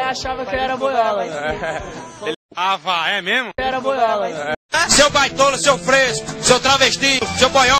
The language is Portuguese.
achava que eu era boiola. Ah, vá, é mesmo? Eu era boiola. Seu baitola, seu fresco, seu travesti, seu boiola.